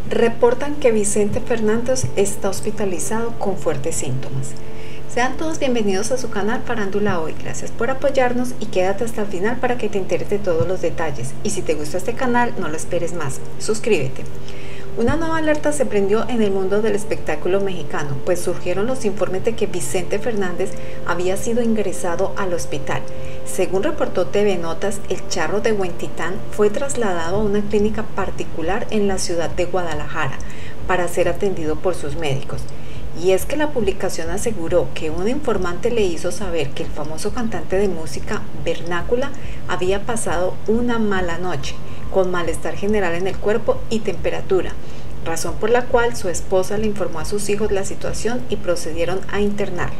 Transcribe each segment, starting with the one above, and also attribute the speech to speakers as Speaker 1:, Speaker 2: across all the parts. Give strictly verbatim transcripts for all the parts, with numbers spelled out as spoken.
Speaker 1: Reportan que Vicente Fernández está hospitalizado con fuertes síntomas. Sean todos bienvenidos a su canal Farándula Hoy. Gracias por apoyarnos y quédate hasta el final para que te enteres de todos los detalles. Y si te gusta este canal, no lo esperes más. Suscríbete. Una nueva alerta se prendió en el mundo del espectáculo mexicano, pues surgieron los informes de que Vicente Fernández había sido ingresado al hospital. Según reportó T V Notas, el Charro de Huentitán fue trasladado a una clínica particular en la ciudad de Guadalajara para ser atendido por sus médicos. Y es que la publicación aseguró que un informante le hizo saber que el famoso cantante de música vernácula había pasado una mala noche, con malestar general en el cuerpo y temperatura, razón por la cual su esposa le informó a sus hijos la situación y procedieron a internarlo.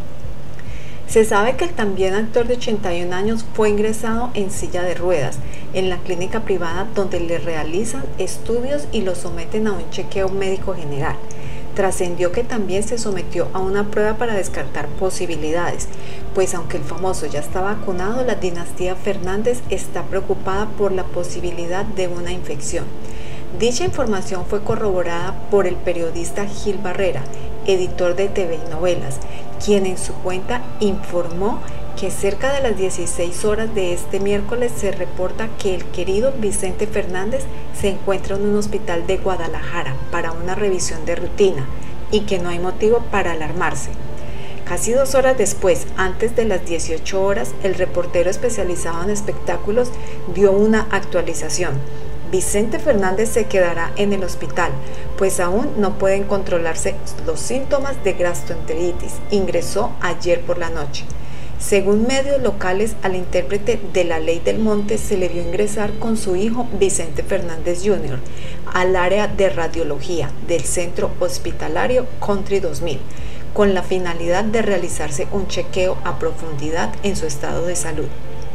Speaker 1: Se sabe que el también actor de ochenta y un años fue ingresado en silla de ruedas en la clínica privada donde le realizan estudios y lo someten a un chequeo médico general. Trascendió que también se sometió a una prueba para descartar posibilidades, pues aunque el famoso ya está vacunado, la dinastía Fernández está preocupada por la posibilidad de una infección. Dicha información fue corroborada por el periodista Gil Barrera, editor de T V y Novelas, quien en su cuenta informó que cerca de las dieciséis horas de este miércoles se reporta que el querido Vicente Fernández se encuentra en un hospital de Guadalajara para una revisión de rutina y que no hay motivo para alarmarse. Casi dos horas después, antes de las dieciocho horas, el reportero especializado en espectáculos dio una actualización. Vicente Fernández se quedará en el hospital, pues aún no pueden controlarse los síntomas de gastroenteritis. Ingresó ayer por la noche. Según medios locales, al intérprete de La Ley del Monte se le vio ingresar con su hijo Vicente Fernández junior al área de radiología del centro hospitalario Country dos mil, con la finalidad de realizarse un chequeo a profundidad en su estado de salud.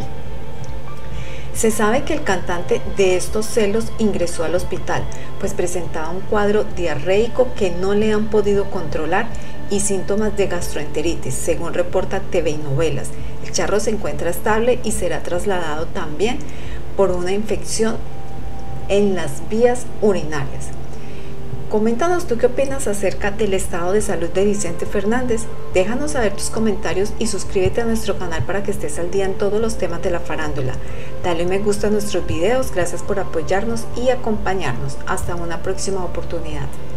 Speaker 1: Se sabe que el cantante de estos celos ingresó al hospital, pues presentaba un cuadro diarreico que no le han podido controlar y síntomas de gastroenteritis, según reporta T V y Novelas. El Charro se encuentra estable y será trasladado también por una infección en las vías urinarias. Coméntanos tú qué opinas acerca del estado de salud de Vicente Fernández. Déjanos saber tus comentarios y suscríbete a nuestro canal para que estés al día en todos los temas de la farándula. Dale me gusta a nuestros videos, gracias por apoyarnos y acompañarnos. Hasta una próxima oportunidad.